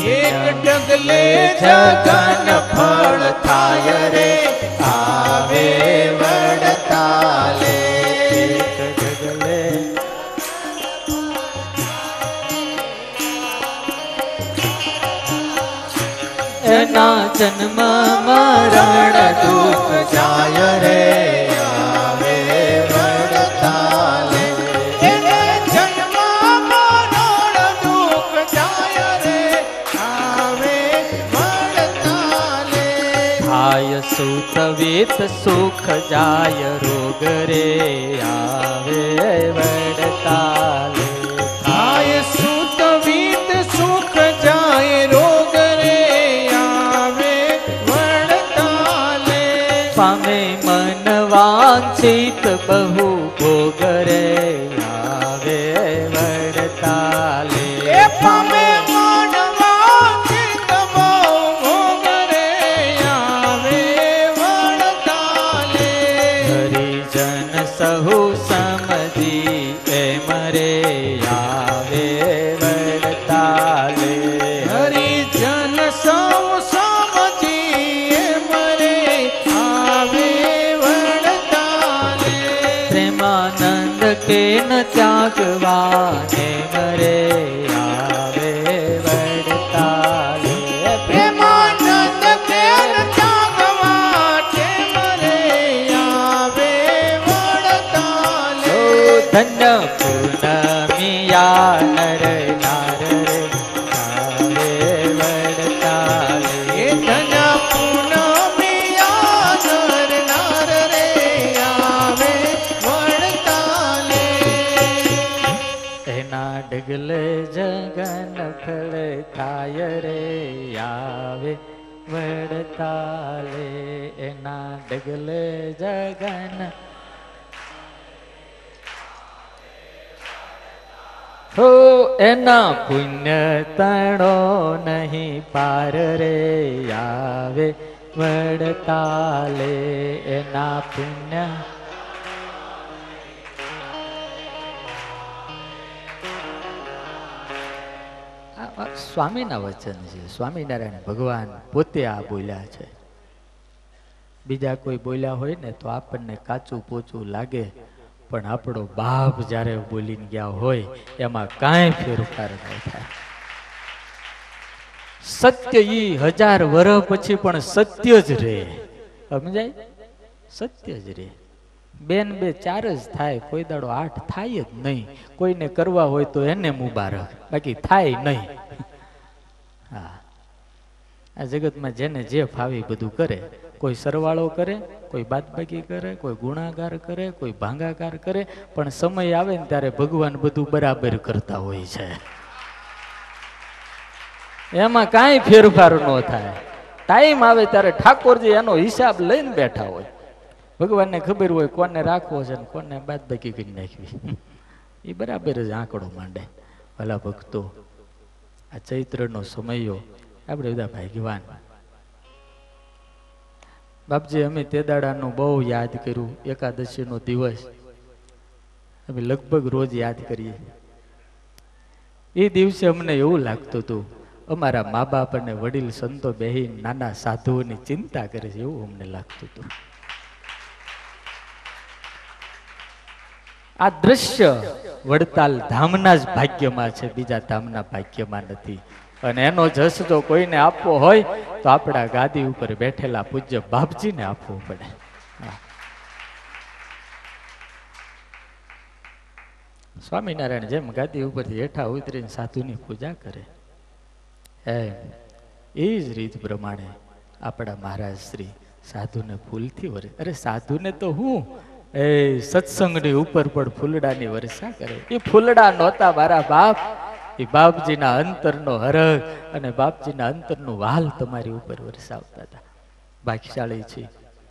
એક ડગલે જગન ફળ થાય રે આવે વડતાલે. એક ડગલે એના જન્મ મરણ દુઃખ જાય રે આવે વડતાલે. એને જન્મ મરણ દુઃખ જાય રે આવે વડતાલે. થાય સુત વેત સુખ જાય રોગ રે આવે વડતાલે. થાય સુત વીત સુખ જાય રોગ રે આવે વડતાલે. પામે મન વાંછિત બહુ ભોગ રે આવે વડતાલે. એ પામે મન વાંછિત બહુ ભોગ રે આવે વડતાલે. હરિજન સહુ સમજી એમ રે આવે વડતાલે. હરિજન સૌ સમજી મરે આવે વડતાલે. પ્રેમાનંદ કે ન ત્યાગવાને મરે આવે વડતાલે. પ્રેમાનંદ કેર ત્યાગવા તે મરે આવે વડતાલે. ધન્ય પૂનમિયા નર નાર રે આવે વડતાલે. એ ધન પૂનમિયા નર નાર રે આવે વડતાલે. એના ડગલે જગન ફળ થાય રે આવે વડતાલે. એના ડગલે જગન હો એના પુણ્ય તણો નહીં પાર રે આવે વડતાલે. એના પુણ્ય સ્વામીના વચન છે. સ્વામિનારાયણ ભગવાન પોતે આ બોલ્યા છે. બીજા કોઈ બોલ્યા હોય ને તો આપણને કાચું પોચું લાગે, પણ આપણો બાપ જ્યારે બોલીને ગયા હોય એમાં કાંઈ ફેરફાર ન થાય. સત્ય ઈ 1000 વર્ષ પછી પણ સત્ય જ રહે. સમજાય? સત્ય જ રહે. બેન બે 4 જ થાય, કોઈ દાડો 8 થાય જ નહીં. કોઈને કરવા હોય તો એને મુબારક, બાકી થાય નહીં. હા, આ જગતમાં જેને જે ફાવે બધું કરે. કોઈ સરવાળો કરે, કોઈ બાદબાકી કરે, કોઈ ગુણાકાર કરે, કોઈ ભાંગાકાર કરે, પણ સમય આવે ને ત્યારે ભગવાન બધું બરાબર કરતા હોય છે. એમાં કાંઈ ફેરફાર ન થાય. ટાઈમ આવે ત્યારે ઠાકોરજી એનો હિસાબ લઈને બેઠા હોય. ભગવાનને ખબર હોય કોને રાખવો છે ને કોને બાદબાકી કરી નાખવી. એ બરાબર જ આંકડો માંડે. ભલા ભક્તો, આ ચૈત્રનો સમયો આપણે બધા ભાગ્યવાન. બાપજી, અમે તે દાડાનું બહુ યાદ કર્યું. એકાદશીનો દિવસ અમે લગભગ રોજ યાદ કરીએ. એ દિવસે અમને એવું લાગતું હતું અમારા મા બાપ અને વડીલ સંતો બેહીન નાના સાધુઓની ચિંતા કરે છે, એવું અમને લાગતું હતું. આ દ્રશ્ય વડતાલ ધામના જ ભાગ્યમાં છે, બીજા ધામના ભાગ્યમાં નથી. અને એનો જશ જો કોઈને આપવો હોય તો આપણા ગાદી ઉપર બેઠેલા પૂજ્ય બાપજીને આપવો પડે. સ્વામિનારાયણ જેમ ગાદી ઉપરથી હેઠા ઉતરીને સાધુની પૂજા કરે, એમ એ જ રીત પ્રમાણે આપણા મહારાજ શ્રી સાધુને ફૂલથી વરે. અરે સાધુને તો હું એ સત્સંગની ઉપર પણ ફૂલડાની વર્ષા કરે. એ ફૂલડા નહોતા મારા બાપ, એ બાપજીના અંતરનો હરખ અને બાપજીના અંતરનું વાલ તમારી ઉપર વરસાવતા હતા. ભાગ્યશાળી છે,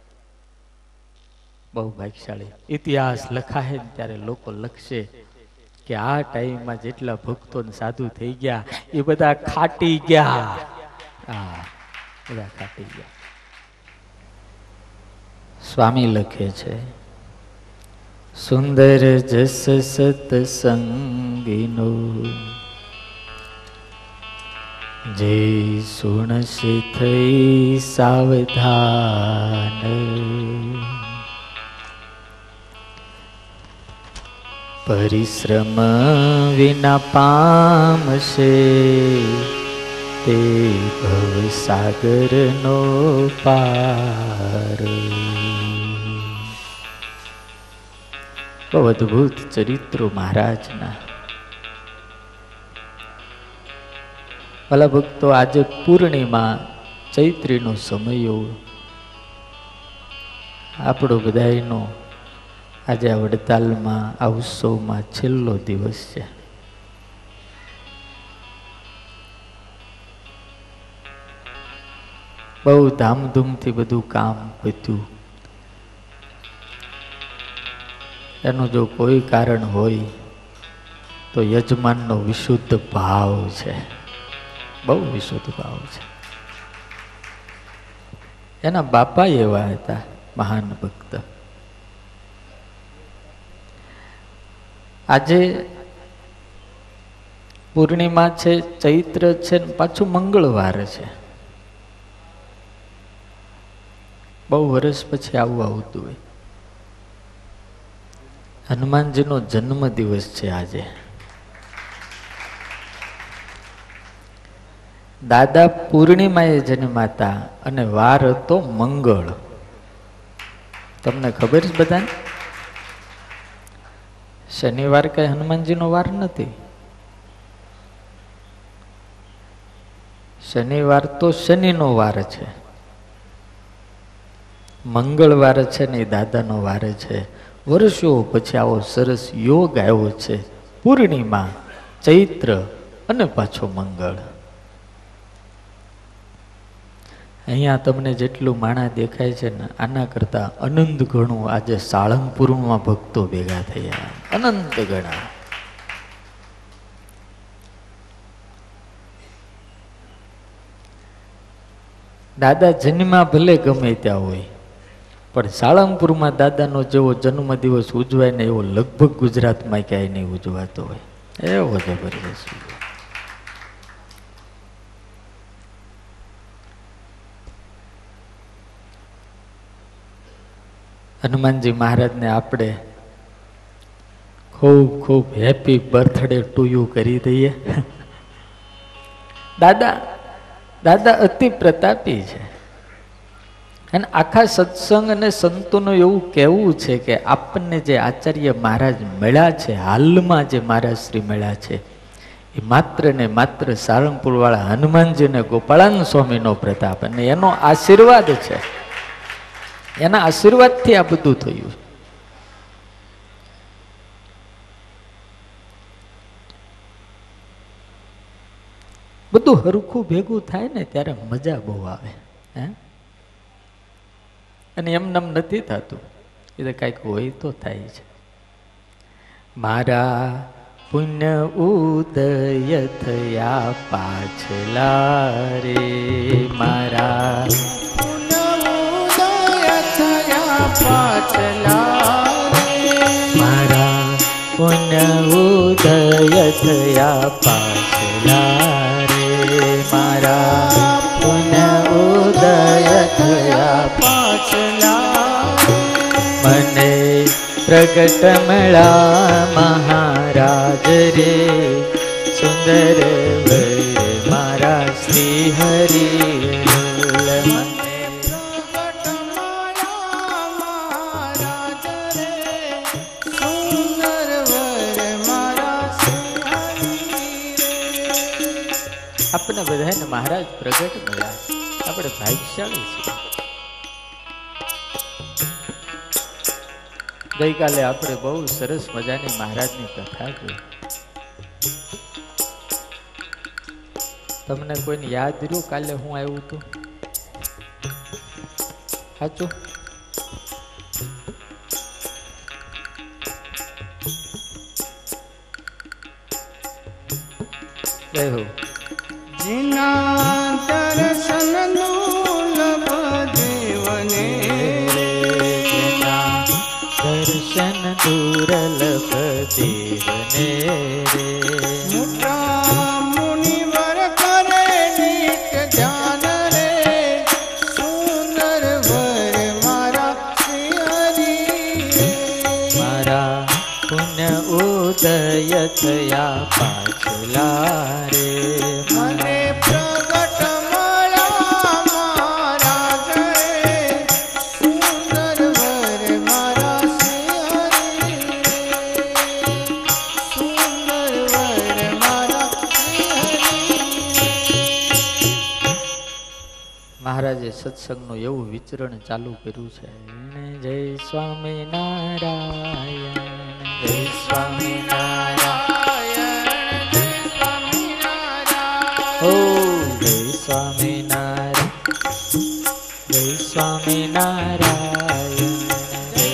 બહુ ભાગ્યશાળી. ઇતિહાસ લખાય ને ત્યારે લોકો લખશે કે આ ટાઈમમાં જેટલા ભક્તો સાધુ થઈ ગયા એ બધા ખાટી ગયા. હા, બધા ખાટી ગયા. સ્વામી લખે છે, સુંદર જસ સત્સંગીનો જે સુણશે થઈ સાવધાન, પરિશ્રમ વિના પામશે તે ભવસાગરનો પાર. બહુ અદ્ભુત ચરિત્રો મહારાજના. ભલા ભક્તો, આજે પૂર્ણિમા ચૈત્રીનો સમયો આપણો બધાયનો આજે આ વડતાલમાં આ ઉત્સવમાં છેલ્લો દિવસ છે. બહુ ધામધૂમથી બધું કામ પત્યું. એનું જો કોઈ કારણ હોય તો યજમાનનો વિશુદ્ધ ભાવ છે, બહુ વિશુદ્ધ ભાવ છે. એના બાપા એવા હતા, મહાન ભક્ત. આજે પૂર્ણિમા છે, ચૈત્ર છે, પાછું મંગળવાર છે. બહુ વર્ષ પછી આવું આવતું હોય. હનુમાનજીનો જન્મ દિવસ છે આજે. દાદા પૂર્ણિમાએ જન્માતા અને વાર હતો મંગળ. તમને ખબર છે બધાને? શનિવાર કઈ હનુમાનજીનો વાર નથી. શનિવાર તો શનિનો વાર છે. મંગળવાર છે ને એ દાદાનો વાર છે. વર્ષો પછી આવો સરસ યોગ આવ્યો છે. પૂર્ણિમા, ચૈત્ર અને પાછો મંગળ. અહીંયા તમને જેટલું માણા દેખાય છે ને, આના કરતા અનંત ગણું આજે સાળંગપુરમાં ભક્તો ભેગા થયા, અનંત ગણા. દાદા જન્મા ભલે ગમે ત્યાં હોય, પણ સાળંગપુરમાં દાદાનો જેવો જન્મદિવસ ઉજવાય ને એવો લગભગ ગુજરાતમાં ક્યાંય નહીં ઉજવાતો હોય. એવો જબરજસ્ત. હનુમાનજી મહારાજને આપણે ખૂબ ખૂબ હેપી બર્થડે ટુ યુ કરી દઈએ. દાદા દાદા અતિ પ્રતાપી છે. અને આખા સત્સંગ અને સંતોનું એવું કહેવું છે કે આપણને જે આચાર્ય મહારાજ મળ્યા છે, હાલમાં જે મહારાજ શ્રી મળ્યા છે, એ માત્ર ને માત્ર સાળંગપુર વાળા હનુમાનજી અને ગોપાળાનંદ સ્વામીનો પ્રતાપ અને એનો આશીર્વાદ છે. એના આશીર્વાદથી આ બધું થયું. બધું હરખું ભેગું થાય ને ત્યારે મજા બહુ આવે. હે, અને એમનેમ નથી થતું, એ તો કાંઈક હોય તો થાય છે. મારા પુણ્ય ઉદય થયા પાછલા રે, મારા મારા પુણ્ય ઉદય થયા પાછલા રે, મારા પુણ્ય ઉદય થયા પાછલા. મને પ્રગટ મળ્યા મહારાજ રે, સુંદર વર મારા શ્રી હરિ. આપણે બધાને મહારાજ પ્રગટ મળ્યા, આપણે ભાગ્યશાળી છીએ. ગઈકાલે આપણે બહુ સરસ મજાની મહારાજની કથા જોઈ. તમને કોઈને યાદ રહ્યું કાલે હું આવ્યું હતું? સાચું? જય હો. जिना दर्शन दुर्लभ देवने, दर्शन दुर्लभ देवने रे, मुद्रा मुनिवर करे થયા પાછલા રે મને પ્રગટ મળ્યા મહારાજ રે, સુંદર વર મારા શ્રી હરિ રે, સુંદર વર મારા શ્રી હરિ. મહારાજે સત્સંગનું એવું વિચરણ ચાલુ કર્યું છે. જય સ્વામિનારાયણ, જય સ્વામિનારાયણ, જય સ્વામિનારાયણ. ઓ જય સ્વામિનારાયણ, જય સ્વામિનારાયણ, જય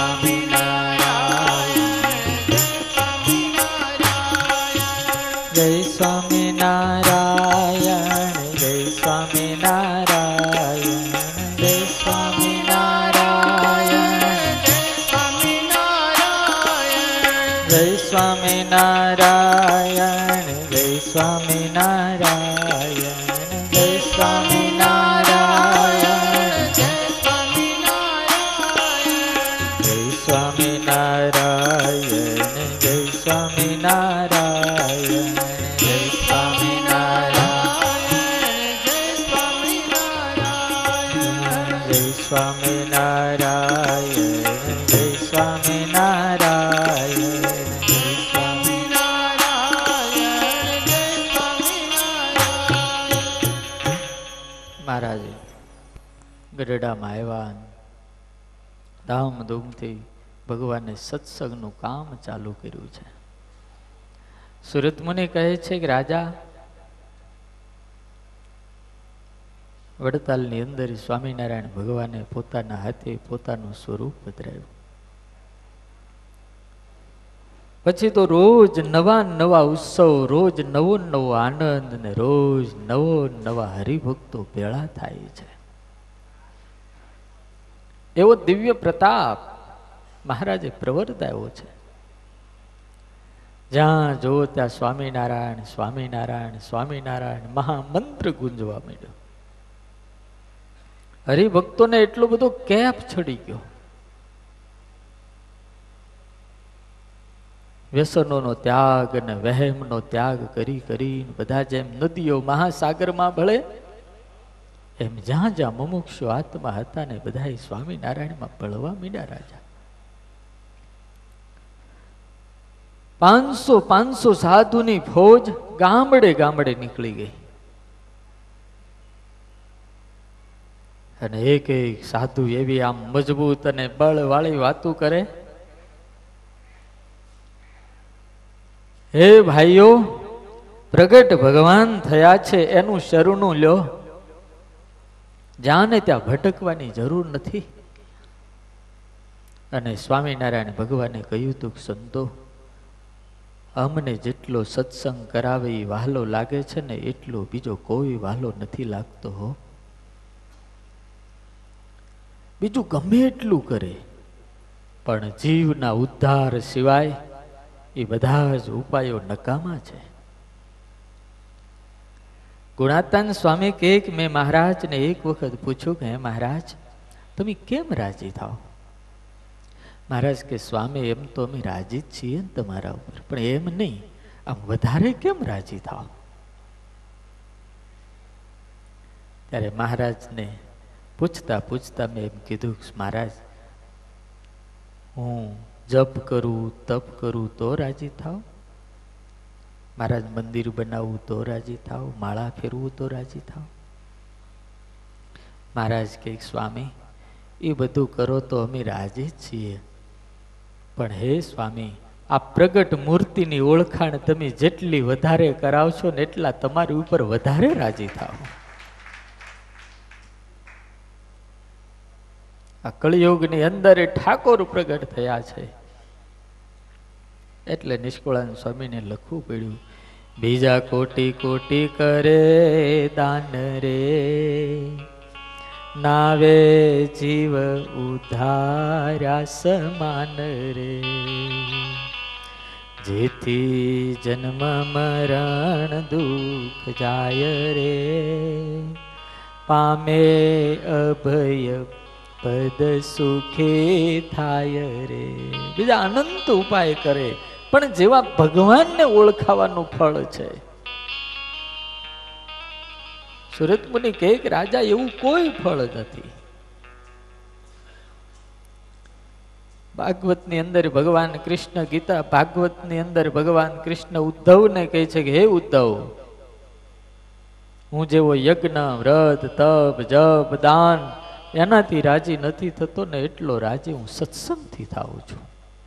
સ્વામિનારાયણ, જય સ્વામિનારાયણ, જય સ્વામિનારાયણ, જય સ્વામિનારાયણ, જય સ્વામિનારાયણ, જય સ્વામિનારાયણ, જય સ્વામિનારાયણ, જય સ્વામિનારાયણ, જય સ્વામિનારાયણ, જય સ્વામિનારાયણ, જય સ્વામિનારાયણ, જય સ્વામિનારાયણ, જય સ્વામિનારાયણ. મહારાજે ગઢડામાં આવ્યા, ધામધૂમથી ભગવાને સત્સંગનું કામ ચાલુ કર્યું છે. સુરત મુનિ કહે છે કે રાજા, વડતાલની અંદર સ્વામિનારાયણ ભગવાને પોતાના હાથે પોતાનું સ્વરૂપ પધરાવ્યું. પછી તો રોજ નવા નવા ઉત્સવ, રોજ નવો નવો આનંદ ને રોજ નવો નવા હરિભક્તો ભેળા થાય છે. એવો દિવ્ય પ્રતાપ મહારાજે પ્રવર્તાયો છે. જ્યાં જો ત્યાં સ્વામિનારાયણ સ્વામિનારાયણ સ્વામિનારાયણ મહામંત્ર ગુંજવા માંડ્યો. હરિભક્તોને એટલો બધો કેપ ચડી ગયો. વ્યસનોનો ત્યાગ અને વહેમનો ત્યાગ કરી કરીને બધા જેમ નદીઓ મહાસાગરમાં ભળે, એમ જ્યાં જ્યાં મુમુક્ષુ આત્મા હતા ને બધા સ્વામિનારાયણમાં ભળવા મીડ્યા. રાજા 500 સાધુની ફોજ ગામડે ગામડે નીકળી ગઈ અને એક એક સાધુ એવી આમ મજબૂત અને બળ વાળી વાતો કરે, હે ભાઈઓ, પ્રગટ ભગવાન થયા છે એનું શરણું લ્યો, જ્યાં ને ત્યાં ભટકવાની જરૂર નથી. અને સ્વામિનારાયણ ભગવાને કહ્યું હતું કે સંતો, અમને જેટલો સત્સંગ કરાવે એ વહાલો લાગે છે ને એટલો બીજો કોઈ વહાલો નથી લાગતો હો. બીજું ગમે એટલું કરે પણ જીવના ઉદ્ધાર સિવાય એ બધા જ ઉપાયો નકામા છે. ગુણાતાન સ્વામી કહે કે મેં મહારાજને એક વખત પૂછ્યું કે હે મહારાજ, તમે કેમ રાજી થાવ? મહારાજ કે સ્વામી, એમ તો અમે રાજી જ છીએ ને તમારા ઉપર, પણ એમ નહીં, આમ વધારે કેમ રાજી થાવ? ત્યારે મહારાજને પૂછતા પૂછતા મેં એમ કીધું, મહારાજ, હું જપ કરું, તપ કરું તો રાજી થાવ? મહારાજ, મંદિર બનાવવું તો રાજી થાવ? માળા ફેરવું તો રાજી થાવ? મહારાજ કે સ્વામી, એ બધું કરો તો અમે રાજી જ છીએ, પણ હે સ્વામી, આ પ્રગટ મૂર્તિની ઓળખાણ તમે જેટલી વધારે કરાવશો ને એટલા તમારી ઉપર વધારે રાજી થાવ. આ કળિયુગની અંદર ઠાકોર પ્રગટ થયા છે એટલે નિષ્કુળાનંદ સ્વામીને લખવું પડ્યું, બીજા કોટી કોટી કરે દાન રે, નાવે જીવ ઉધાર્યા સમાન રે, જેથી જન્મ મરણ દુઃખ જાય રે, પામે અભય પદ સુખે થાય રે. બીજા અનંત ઉપાય કરે પણ જેવા ભગવાનને ઓળખાવાનું ફળ છે. સુરત મુનિ કહે કે રાજા એવું કોઈ ફળ નથી. ભાગવત ની અંદર ભગવાન કૃષ્ણ, ગીતા ભાગવત ની અંદર ભગવાન કૃષ્ણ ઉદ્ધવને કહે છે કે હે ઉદ્ધવ, હું જેવો યજ્ઞ, વ્રત, તપ, જપ, દાન એનાથી રાજી નથી થતો ને એટલો રાજી હું સત્સંગથી થાઉં છું.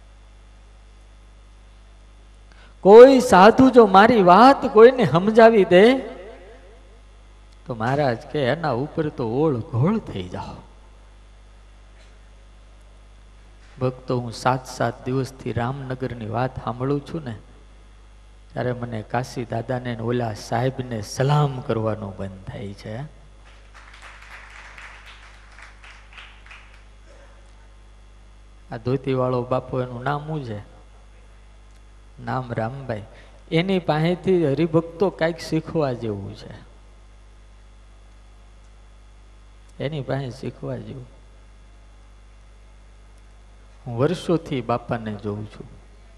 કોઈ સાધુ જો મારી વાત કોઈને સમજાવી દે તો મહારાજ કે એના ઉપર તો ઓળ ઘોળ થઈ જાઓ. ભક્તો, હું 7 દિવસથી રામનગરની વાત સાંભળું છું ને ત્યારે મને કાશી દાદાને ઓલા સાહેબને સલામ કરવાનું બંધ થાય છે. આ ધોતી વાળો બાપુ, એનું નામ શું છે? નામ રામભાઈ. એની પાસેથી હરિભક્તો કઈક શીખવા જેવું છે. એની પાસે શીખવા જેવું. હું વર્ષોથી બાપાને જોઉં છું.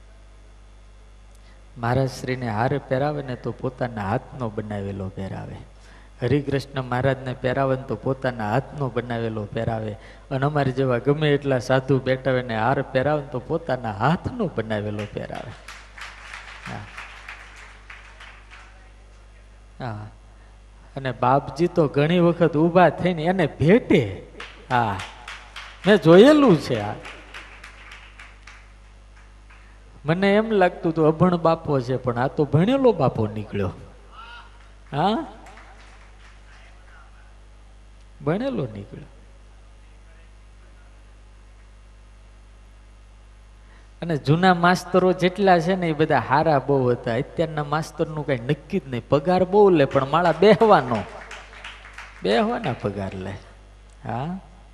મહારાજ શ્રીને હાર પહેરાવે ને તો પોતાના હાથનો બનાવેલો પહેરાવે. હરિકૃષ્ણ મહારાજને પહેરાવે ને તો પોતાના હાથનો બનાવેલો પહેરાવે. અને અમારે જેવા ગમે એટલા સાધુ બેઠા હોય ને હાર પહેરાવે ને તો પોતાના હાથનો બનાવેલો પહેરાવે. હા. અને બાપજી તો ઘણી વખત ઊભા થઈને એને ભેટે. હા, મેં જોયેલું છે. આ મને એમ લાગતું હતું અભણ બાપો છે, પણ આ તો ભણેલો બાપો નીકળ્યો. હા, ભણેલો નીકળ્યો. અને જૂના માસ્તરો જેટલા છે ને એ બધા હારા બહુ હતા. અત્યારના માસ્તરનું કઈ નક્કી જ નહીં. પગાર બહુ લે પણ માળા બેહવાના પગાર લે. હા,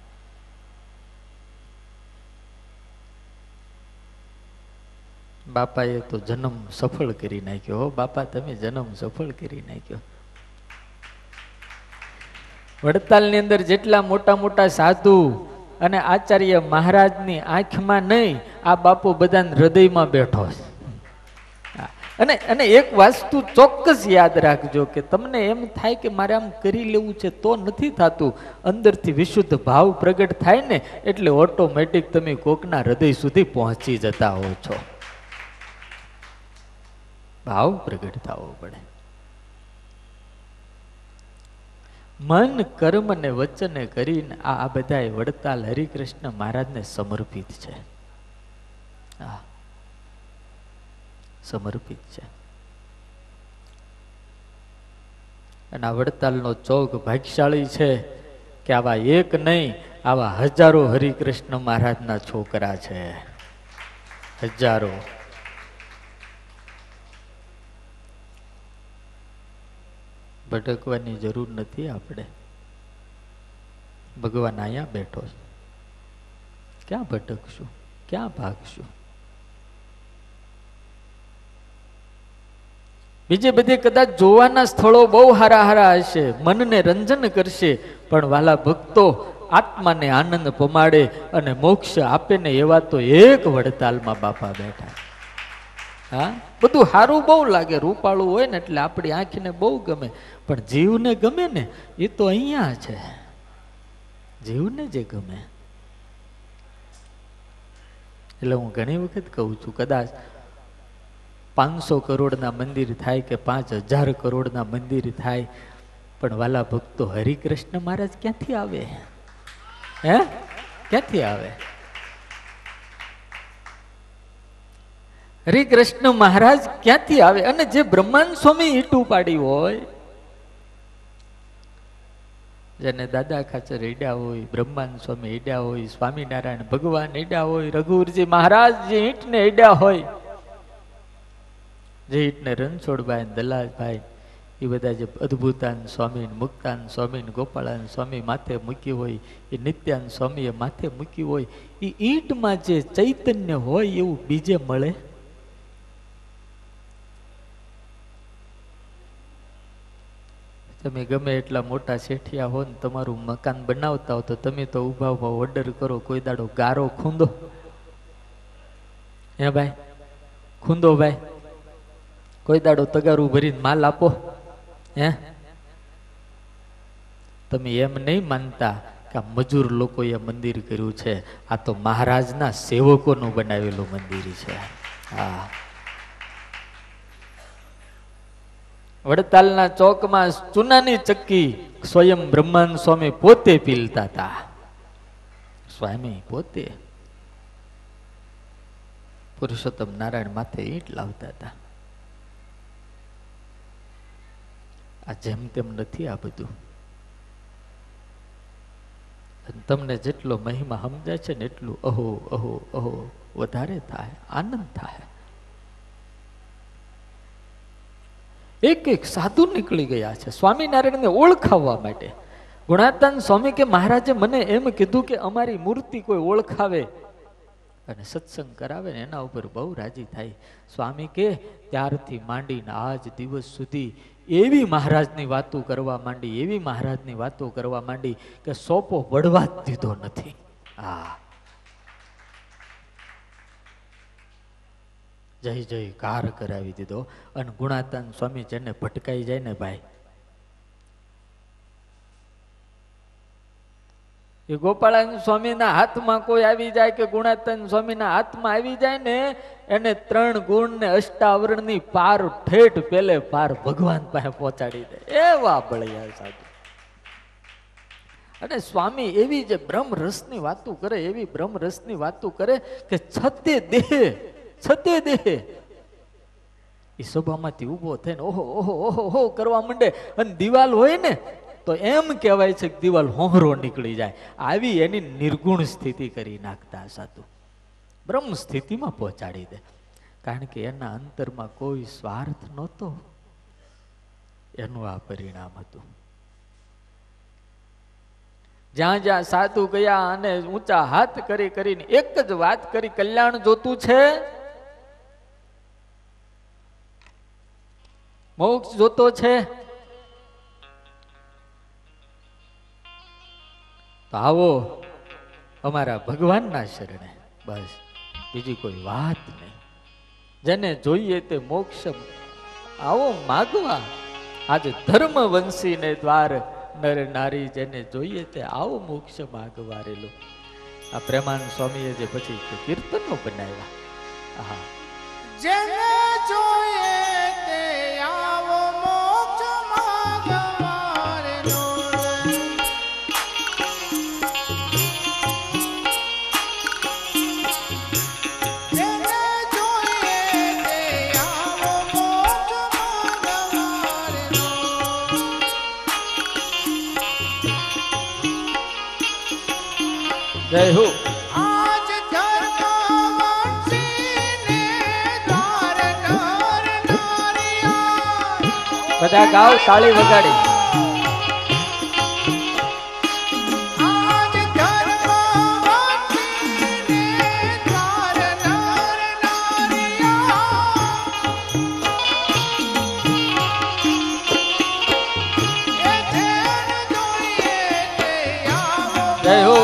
બાપાએ તો જન્મ સફળ કરી નાખ્યો. હો બાપા, તમે જન્મ સફળ કરી નાખ્યો. વડતાલની અંદર જેટલા મોટા મોટા સાધુ અને આચાર્ય મહારાજની આંખમાં નહીં, આ બાપુ બધાના હૃદયમાં બેઠો છે. અને એક વસ્તુ ચોક્કસ યાદ રાખજો કે તમને એમ થાય કે મારે આમ કરી લેવું છે તો નથી થતું. અંદરથી વિશુદ્ધ ભાવ પ્રગટ થાય ને એટલે ઓટોમેટિક તમે કોકના હૃદય સુધી પહોંચી જતા હો છો. ભાવ પ્રગટ થવો પડે. મન, કર્મ ને વચને કરીને આ બધા વડતાલ હરિકૃષ્ણ મહારાજને સમર્પિત છે. સમર્પિત છે. અને આ વડતાલનો ચોક ભાગ્યશાળી છે કે આવા એક નહીં, આવા હજારો હરિકૃષ્ણ મહારાજના છોકરા છે. હજારો. ભટકવાની જરૂર નથી આપણે. ભગવાન અહીંયા બેઠો છે. ક્યાં ભટકશું? ક્યાં ભાગશું? બીજે બધે કદાચ જોવાના સ્થળો બહુ હારા હારા હશે, મનને રંજન કરશે, પણ વાલા ભક્તો આત્માને આનંદ પમાડે અને મોક્ષ આપે ને એવા તો એક વડતાલમાં બાપા બેઠા. હા, બધું સારું બહુ લાગે, રૂપાળું હોય ને એટલે આપણી આંખને બહુ ગમે, પણ જીવને ગમે ને એ તો અહીંયા છે. જીવને જે ગમે. એટલે હું ઘણી વખત કહું છું, કદાચ 500 કરોડના મંદિર થાય કે 5000 કરોડના મંદિર થાય, પણ વાલા ભક્તો હરિકૃષ્ણ મહારાજ ક્યાંથી આવે? હે, ક્યાંથી આવે? હરિકૃષ્ણ મહારાજ ક્યાંથી આવે? અને જે બ્રહ્માંડ સ્વામી ઈટું પાડી હોય, જેને દાદા ખાચર ઈડ્યા હોય, બ્રહ્માંડ સ્વામી ઈડ્યા હોય, સ્વામિનારાયણ ભગવાન ઈડ્યા હોય, રઘુવીરજી મહારાજ જે ઈંટને ઈડ્યા હોય, જે ઈંટને રણછોડભાઈ, દલાલભાઈ, એ બધા જે અદ્ભુતાન સ્વામી, મુક્તાન સ્વામી, ગોપાળાન સ્વામી માથે મૂકી હોય, એ નિત્યાન સ્વામીએ માથે મૂકી હોય, એ ઈંટમાં જે ચૈતન્ય હોય એવું બીજે મળે? તમે ગમે એટલા મોટા શેઠિયા હો ને તમારું મકાન બનાવતા હો તો તમે તો ઉભા ઉભા ઓર્ડર કરો, કોઈ દાડો ગારો ખૂંદો? હે ભાઈ, ખૂંદો ભાઈ, કોઈ દાડો તગારું ભરીને માલ આપો હે? તમે એમ નહીં માનતા કે આ મજૂર લોકોએ મંદિર કર્યું છે, આ તો મહારાજના સેવકોનું બનાવેલું મંદિર છે. હા, વડતાલના ચોકમાં ચૂનાની ચક્કી સ્વયં બ્રહ્માનંદ સ્વામી પોતે પીલતા હતા. સ્વામી પોતે પુરુષોત્તમ નારાયણ માથે ઈંટ લાવતા હતા. આ જેમ તેમ નથી આ બધું. તમને જેટલો મહિમા સમજાય છે ને એટલું અહો અહો અહો વધારે થાય, આનંદ થાય. એક એક સાધુ નીકળી ગયા છે સ્વામિનારાયણને ઓળખાવવા માટે. ગુણાતાન સ્વામી કે મહારાજે મને એમ કીધું કે અમારી મૂર્તિ કોઈ ઓળખાવે અને સત્સંગ કરાવે ને એના ઉપર બહુ રાજી થાય. સ્વામી કે ત્યારથી માંડીને આજ દિવસ સુધી એવી મહારાજની વાતો કરવા માંડી, એવી મહારાજની વાતો કરવા માંડી કે સોપો વળવા જ દીધો નથી. હા, જય જય કાર કરાવી દીધો. અને ગુણાતાન સ્વામી જેને ભટકાઈ જાય ને ભાઈ, એ ગોપાળાનંદ સ્વામીના હાથમાં કોઈ આવી જાય કે ગુણાતાન સ્વામીના હાથમાં આવી જાય ને, એને 3 ગુણ ને અષ્ટાવરણની પાર ઠેઠ પેલે પાર ભગવાન પાસે પહોંચાડી દે એવા બળિયા સાધુ. અને સ્વામી એવી જે બ્રહ્મ રસની વાતો કરે, એવી બ્રહ્મ રસની વાતો કરે કે છતે દેહ એ સભામાંથી ઉભો થઈને ઓહો ઓહો ઓહો ઓહો કરવા માંડે. અને દિવાલ હોય ને તો એમ કહેવાય છે કે દિવાલ હોંહરો નીકળી જાય. આવી એની નિર્ગુણ સ્થિતિ કરી નાખતા સાધુ, બ્રહ્મ સ્થિતિમાં પહોંચાડી દે. કારણ કે એના અંતરમાં કોઈ સ્વાર્થ નહોતો, એનું આ પરિણામ હતું. જ્યાં જ્યાં સાધુ ગયા અને ઊંચા હાથ કરી કરીને એક જ વાત કરી, કલ્યાણ જોતું છે, મોક્ષ જોતો છે, તો આવો અમારા ભગવાનના શરણે, બસ બીજી કોઈ વાત નહીં. જેને જોઈએ તે મોક્ષ આવો માગવા. આજે ધર્મવંશી ને દ્વાર નર નારી, જેને જોઈએ તે આવો મોક્ષ માગવા રેલો. આ પ્રેમાનંદ સ્વામીએ જે પછી કીર્તનો બનાવ્યા, હા, જેને જોઈએ તે આવો મોક્ષ માગવા રેલો. જેને જોઈએ તે આવો મોક્ષ માગવા રેલો. જય હો. આજ ધર્મવંશીને દ્વાર નર નારિયા. બધા ગાવ, તાળી વગાડી. આજ ધર્મવંશીને દ્વાર નર નારિયા. એ જેને જોઈએ તે આવો જય હો.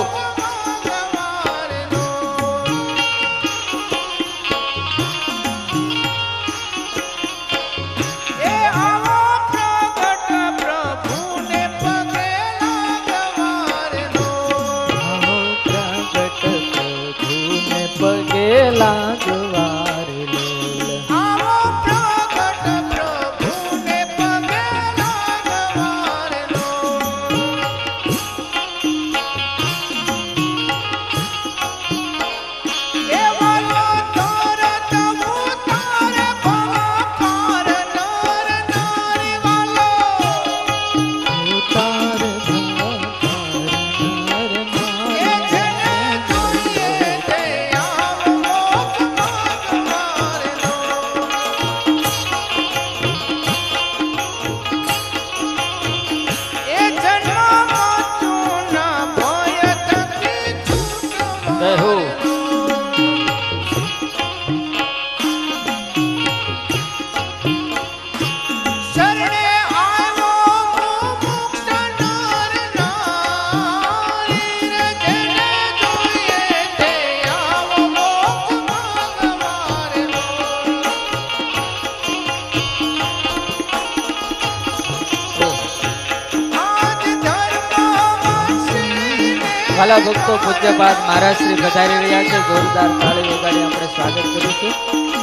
વાલા ભક્તો પૂજ્યપાદ મહારાજ શ્રી પધારી રહ્યા છે. જોરદાર તાળી વગાડી આપણે સ્વાગત કરીશું.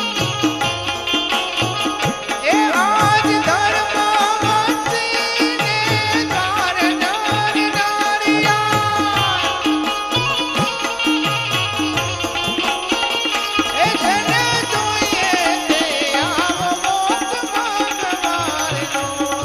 એ આજ ધર્મવંતીને દ્વાર નારી નારિયા. એ જેને જોઈએ તે આવો મોક્ષમાં સવારનો.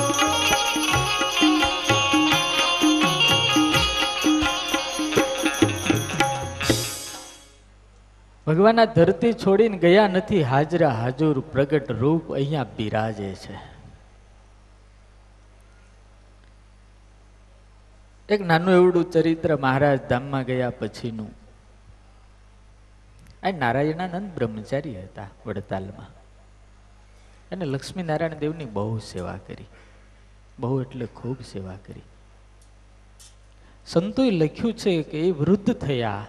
ભગવાનના ધરતી છોડીને ગયા નથી, હાજરા હાજુર પ્રગટ રૂપ અહીંયા બિરાજે છે. એક નાનું એવડું ચરિત્ર મહારાજ ધામમાં ગયા પછીનું. આ નારાયણાનંદ બ્રહ્મચારી હતા વડતાલમાં, અને લક્ષ્મી નારાયણ દેવની બહુ સેવા કરી, બહુ એટલે ખૂબ સેવા કરી. સંતોએ લખ્યું છે કે એ વૃદ્ધ થયા,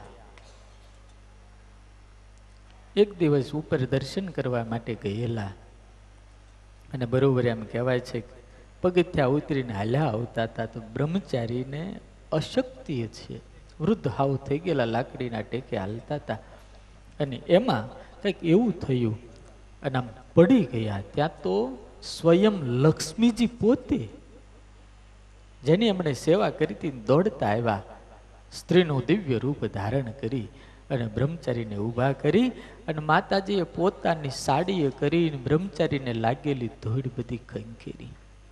એક દિવસ ઉપર દર્શન કરવા માટે ગયેલા, અને બરોબર એમ કહેવાય છે પગથિયા ઉતરીને હાલ્યા આવતા હતા તો બ્રહ્મચારીને અશક્તિ છે, વૃદ્ધ હાવ થઈ ગયેલા, લાકડીના ટેકે હાલતા હતા, અને એમાં કંઈક એવું થયું અને આમ પડી ગયા. ત્યાં તો સ્વયં લક્ષ્મીજી પોતે, જેની એમણે સેવા કરી હતી, દોડતા આવ્યા, સ્ત્રીનું દિવ્ય રૂપ ધારણ કરી અને બ્રહ્મચારીને ઊભા કરી, અને માતાજીએ પોતાની સાડીએ કરીને બ્રહ્મચારીને લાગેલી ધૂળ બધી ખંખેરી,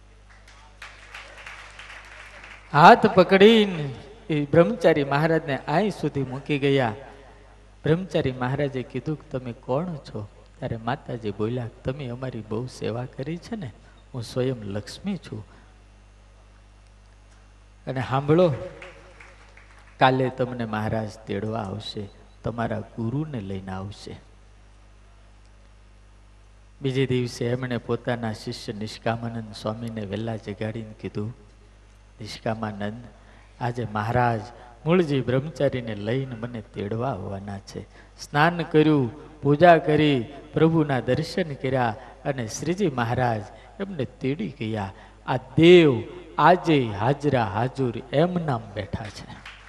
હાથ પકડીને એ બ્રહ્મચારી મહારાજને અહીં સુધી મૂકી ગયા. બ્રહ્મચારી મહારાજે કીધું કે તમે કોણ છો? ત્યારે માતાજી બોલ્યા, તમે અમારી બહુ સેવા કરી છે ને, હું સ્વયં લક્ષ્મી છું, અને સાંભળો, કાલે તમને મહારાજ તેડવા આવશે, તમારા ગુરુને લઈને આવશે. બીજે દિવસે એમણે પોતાના શિષ્ય નિષ્કામાનંદ સ્વામીને વહેલા જગાડીને કીધું, નિષ્કામાનંદ, આજે મહારાજ મૂળજી બ્રહ્મચારીને લઈને મને તેડવા આવવાના છે. સ્નાન કર્યું, પૂજા કરી, પ્રભુના દર્શન કર્યા, અને શ્રીજી મહારાજ એમને તેડી ગયા. આ દેવ આજે હાજરા હાજુર એમ નામ બેઠા છે.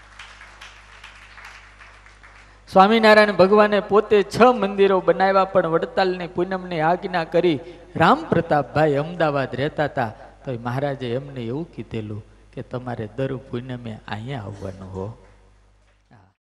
સ્વામિનારાયણ ભગવાને પોતે 6 મંદિરો બનાવ્યા, પણ વડતાલની પૂનમની આજ્ઞા કરી. રામ પ્રતાપભાઈ અમદાવાદ રહેતા હતા, તો મહારાજે એમને એવું કીધેલું કે તમારે દર પૂનમે અહીંયા આવવાનું હો.